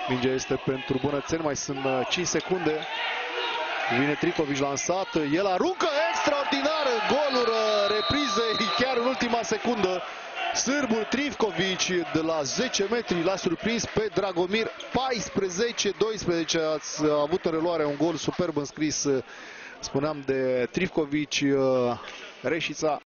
Mingea este pentru Bunățeni, mai sunt 5 secunde. Vine Trifkovic lansat, el aruncă extraordinar goluri reprizei chiar în ultima secundă. Sârbul Trifkovic de la 10 metri l-a surprins pe Dragomir. 14-12 ați avut în reluare un gol superb înscris, spuneam, de Trifkovic. Reșița